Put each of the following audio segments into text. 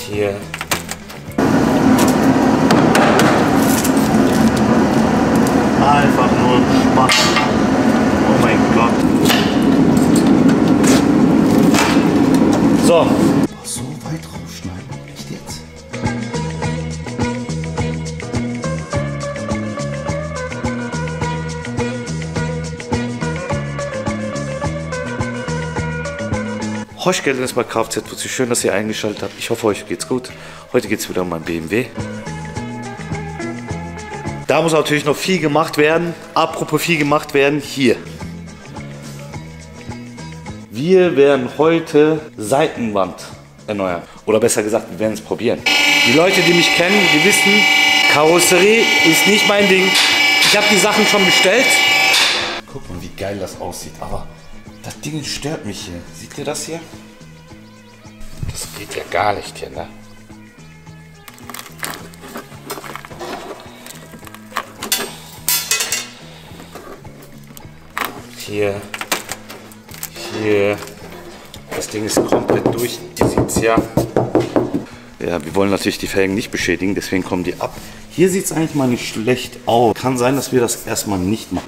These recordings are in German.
Hier. Einfach nur Spaß. Oh mein Gott. So. So weit rausschneiden. Echt jetzt? Hoschgeld ist bei Kfz-Fuzzi. Schön, dass ihr eingeschaltet habt. Ich hoffe, euch geht's gut. Heute geht es wieder um mein BMW. Da muss natürlich noch viel gemacht werden. Apropos viel gemacht werden, hier. Wir werden heute Seitenwand erneuern. Oder besser gesagt, wir werden es probieren. Die Leute, die mich kennen, die wissen, Karosserie ist nicht mein Ding. Ich habe die Sachen schon bestellt. Guck mal, wie geil das aussieht. Aber das Ding stört mich hier. Seht ihr das hier? Das geht ja gar nicht hier, ne? Hier. Das Ding ist komplett durch. Ihr seht's ja. Ja, wir wollen natürlich die Felgen nicht beschädigen, deswegen kommen die ab. Hier sieht es eigentlich mal nicht schlecht aus. Kann sein, dass wir das erstmal nicht machen.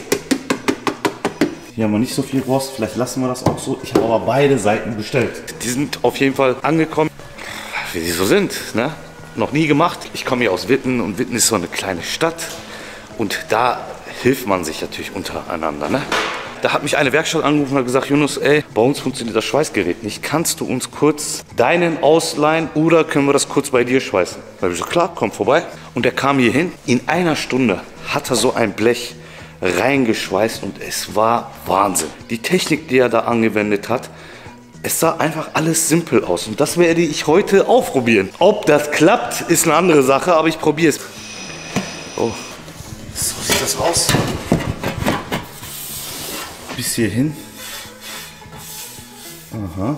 Hier haben wir nicht so viel Rost, vielleicht lassen wir das auch so. Ich habe aber beide Seiten bestellt. Die sind auf jeden Fall angekommen, wie sie so sind, ne? Noch nie gemacht. Ich komme hier aus Witten und Witten ist so eine kleine Stadt. Und da hilft man sich natürlich untereinander, ne? Da hat mich eine Werkstatt angerufen und hat gesagt, Yunus, ey, bei uns funktioniert das Schweißgerät nicht. Kannst du uns kurz deinen ausleihen oder können wir das kurz bei dir schweißen? Da habe ich gesagt, klar, komm vorbei. Und er kam hier hin. In einer Stunde hat er so ein Blech reingeschweißt und es war Wahnsinn. Die Technik, die er da angewendet hat, es sah einfach alles simpel aus. Und das werde ich heute ausprobieren. Ob das klappt, ist eine andere Sache, aber ich probiere es. Oh, so sieht das aus. Bis hierhin. Aha.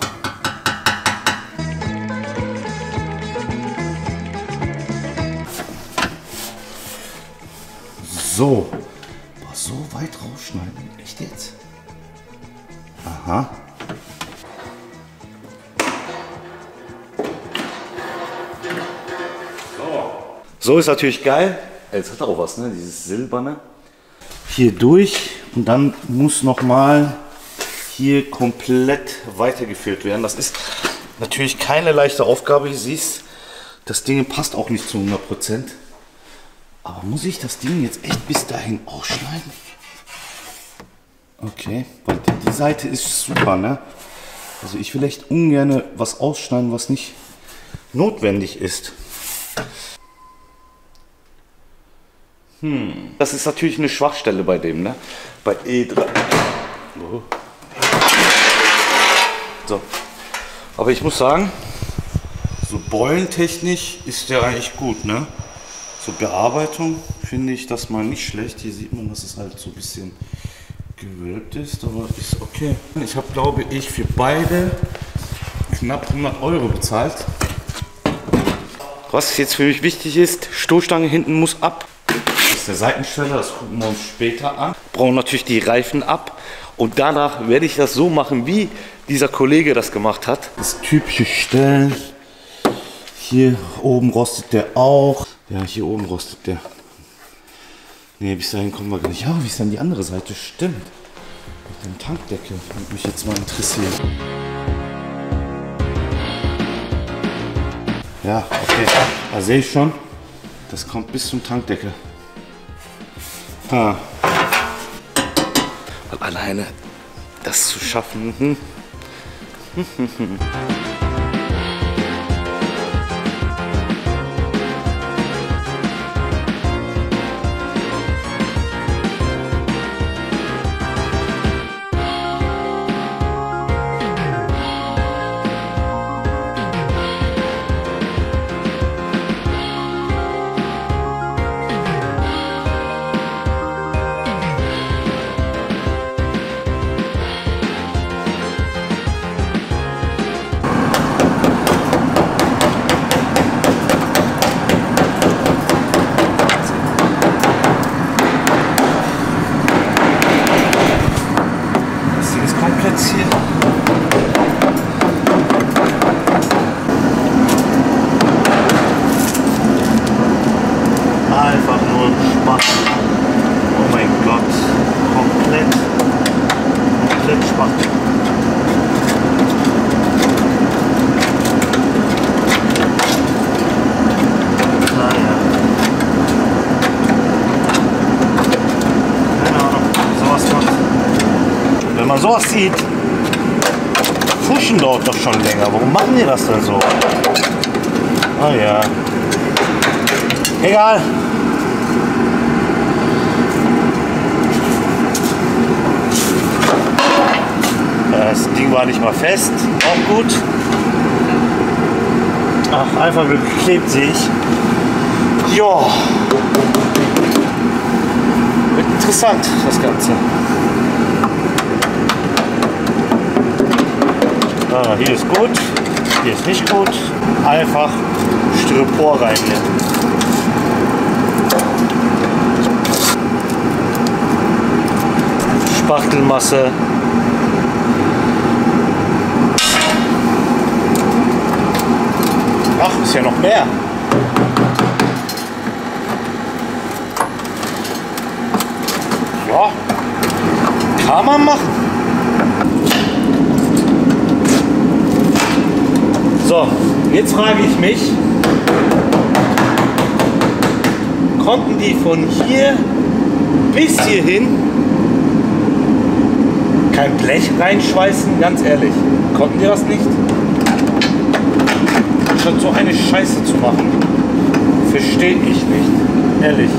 So. Boah, so weit rausschneiden. Echt jetzt? Aha. So ist natürlich geil. Jetzt hat er auch was, ne? Dieses Silberne. Hier durch und dann muss nochmal hier komplett weitergeführt werden. Das ist natürlich keine leichte Aufgabe. Du siehst, das Ding passt auch nicht zu 100%. Aber muss ich das Ding jetzt echt bis dahin ausschneiden? Okay, weil die Seite ist super, ne? Also ich will echt ungern was ausschneiden, was nicht notwendig ist. Das ist natürlich eine Schwachstelle bei dem, ne? Bei E3. Oh. So. Aber ich muss sagen, so beulentechnisch ist der eigentlich gut, ne? So Bearbeitung finde ich das mal nicht schlecht. Hier sieht man, dass es halt so ein bisschen gewölbt ist, aber ist okay. Ich habe, glaube ich, für beide knapp 100 € bezahlt. Was jetzt für mich wichtig ist, Stoßstange hinten muss ab. Das ist der Seitensteller, das gucken wir uns später an. Brauchen natürlich die Reifen ab und danach werde ich das so machen, wie dieser Kollege das gemacht hat. Das typische Stellen. Hier oben rostet der auch. Ja, hier oben rostet der. Ne, bis dahin kommen wir gar nicht. Ja, wie ist denn die andere Seite? Stimmt. Mit dem Tankdeckel würde mich jetzt mal interessieren. Ja, okay. Da sehe ich schon. Das kommt bis zum Tankdeckel. Weil alleine das zu schaffen. sowas sieht, Fuschen dauert doch schon länger. Warum machen die das denn so? Ah ja. Egal. Das Ding war nicht mal fest. Auch gut. Ach, einfach geklebt sehe ich. Ja. Wird interessant, das Ganze. Ah, hier ist gut, hier ist nicht gut. Einfach Styropor rein hier. Spachtelmasse. Ach, ist ja noch mehr. Ja, kann man machen. So, jetzt frage ich mich, konnten die von hier bis hierhin kein Blech reinschweißen? Ganz ehrlich, konnten die das nicht? Anstatt so eine Scheiße zu machen, verstehe ich nicht, ehrlich.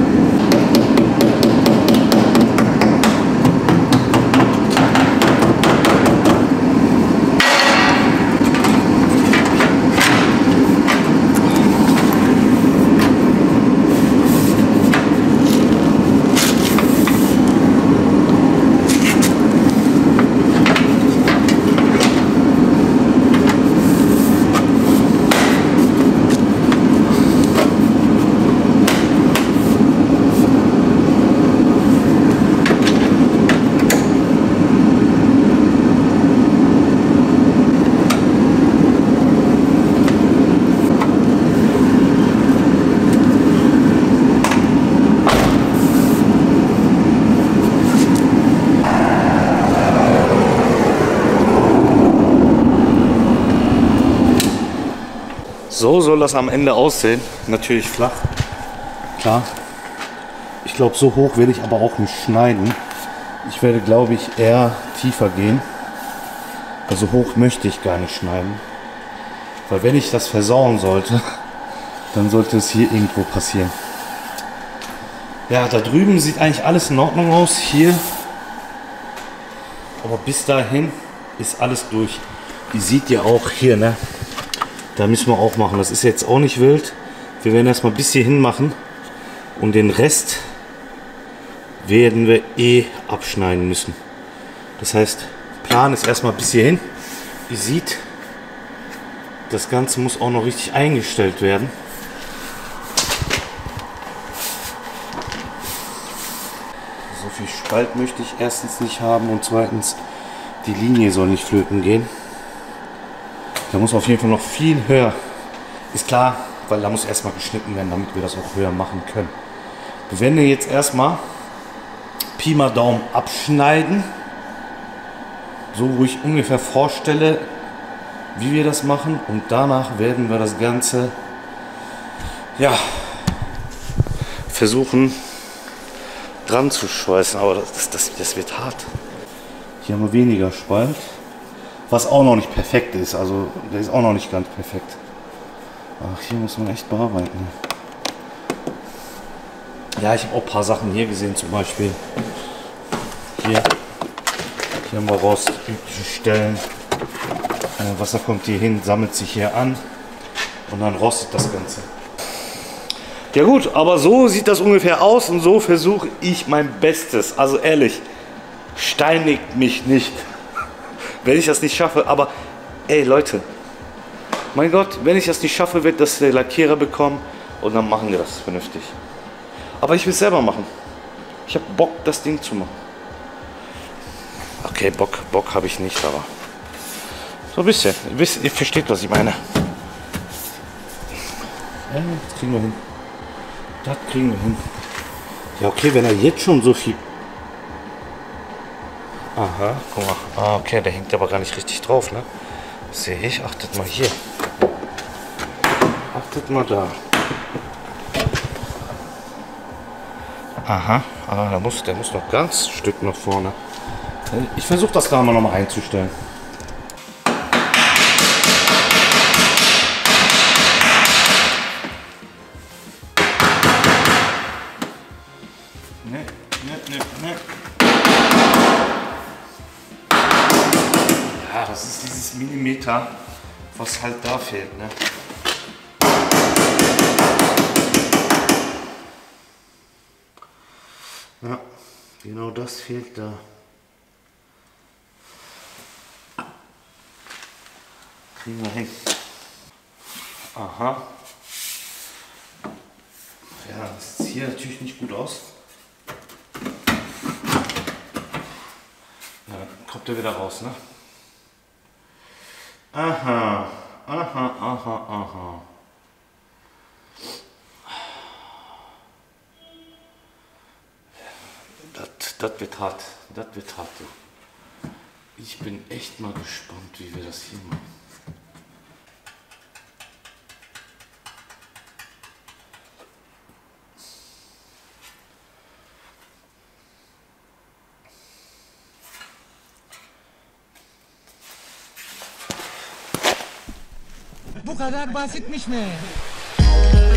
So soll das am Ende aussehen. Natürlich flach. Klar. Ich glaube, so hoch werde ich aber auch nicht schneiden. Ich werde, glaube ich, eher tiefer gehen. Also hoch möchte ich gar nicht schneiden. Weil wenn ich das versauen sollte, dann sollte es hier irgendwo passieren. Ja, da drüben sieht eigentlich alles in Ordnung aus. Hier. Aber bis dahin ist alles durch. Ihr seht ja auch hier, ne? Da müssen wir auch machen. Das ist jetzt auch nicht wild. Wir werden erstmal bis hierhin machen. Und den Rest werden wir abschneiden müssen. Das heißt, Plan ist erstmal bis hierhin. Ihr seht, das Ganze muss auch noch richtig eingestellt werden. So viel Spalt möchte ich erstens nicht haben und zweitens, die Linie soll nicht flöten gehen. Da muss auf jeden Fall noch viel höher. Ist klar, weil da muss erstmal geschnitten werden, damit wir das auch höher machen können. Wir werden jetzt erstmal Pi mal Daumen abschneiden. So, wo ich ungefähr vorstelle, wie wir das machen. Und danach werden wir das Ganze, ja, versuchen dran zu schweißen. Aber das wird hart. Hier haben wir weniger Spalt. Was auch noch nicht perfekt ist, also der ist auch noch nicht ganz perfekt. Ach, hier muss man echt bearbeiten. Ja, ich habe auch ein paar Sachen hier gesehen, zum Beispiel hier haben wir Rost, übliche Stellen. Wasser kommt hier hin, sammelt sich hier an und dann rostet das Ganze. Ja gut, aber so sieht das ungefähr aus und so versuche ich mein Bestes. Also ehrlich, steinigt mich nicht, wenn ich das nicht schaffe. Aber ey Leute, mein Gott, wenn ich das nicht schaffe, wird das der Lackierer bekommen und dann machen wir das vernünftig. Aber ich will es selber machen. Ich habe Bock, das Ding zu machen. Okay, Bock habe ich nicht, aber so ein bisschen. Ihr versteht, was ich meine. Ja, das kriegen wir hin. Das kriegen wir hin. Ja, okay, wenn er jetzt schon so viel... Aha, guck mal. Ah, okay, der hängt aber gar nicht richtig drauf, ne? Sehe ich. Achtet mal hier. Achtet mal da. Aha, der muss noch ganz Stück nach vorne. Ich versuche das da mal noch mal einzustellen. Ne. Ja, das ist dieses Millimeter, was halt da fehlt, ne? Ja, genau das fehlt da. Kriegen wir hin. Aha. Ja, das sieht hier natürlich nicht gut aus. Ja, dann kommt er wieder raus, ne? Aha. Das wird hart. Das wird hart. Ich bin echt mal gespannt, wie wir das hier machen. Bu kadar basitmiş mi?